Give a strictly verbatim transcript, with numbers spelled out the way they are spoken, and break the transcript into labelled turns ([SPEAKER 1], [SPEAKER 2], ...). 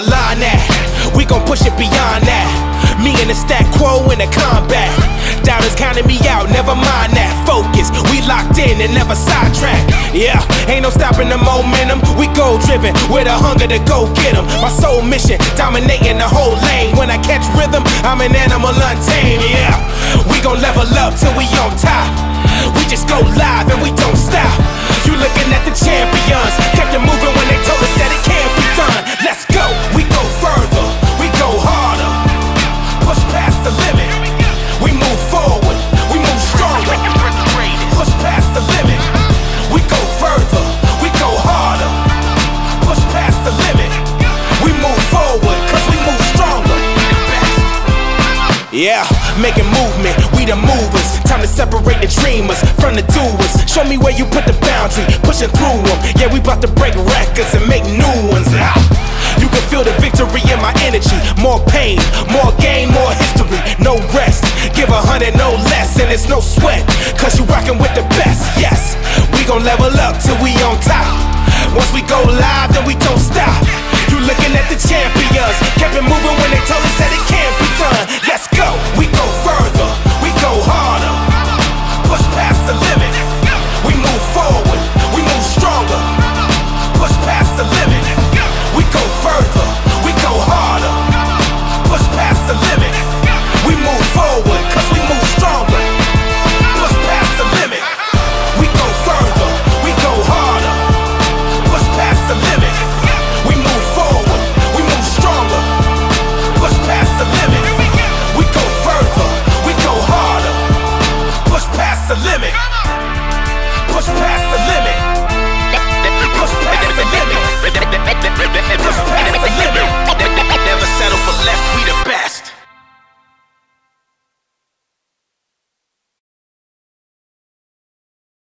[SPEAKER 1] the line at? We gon' push it beyond that. Me and the stat quo in the combat. Doubters counting me out, never mind that. Focus, we locked in and never sidetracked. Yeah, ain't no stopping the momentum. We goal driven with a hunger to go get 'em. My sole mission, dominating the whole lane. When I catch rhythm, I'm an animal untamed. Yeah, we gon' level up till we on top. We just go live and we don't stop. You looking at the champions, kept it moving when they told us that it can't be done. Let's go, we go further, we go harder, push past the limit. We move forward, we move stronger, push past the limit. We go further, we go harder, push past the limit. We move forward, cause we move stronger. Yeah, making movement, we the movers. Time to separate the dreamers from the doers. Show me where you put the boundary, pushing through them. Yeah, we bout to break records and make new ones. Ah. You can feel the victory in my energy. More pain, more gain, more history. No rest, give a hundred, no less. And it's no sweat, cause you rockin' with the best. Yes, we gon' level up till we on top. Once we go live, then we don't stop. You looking at the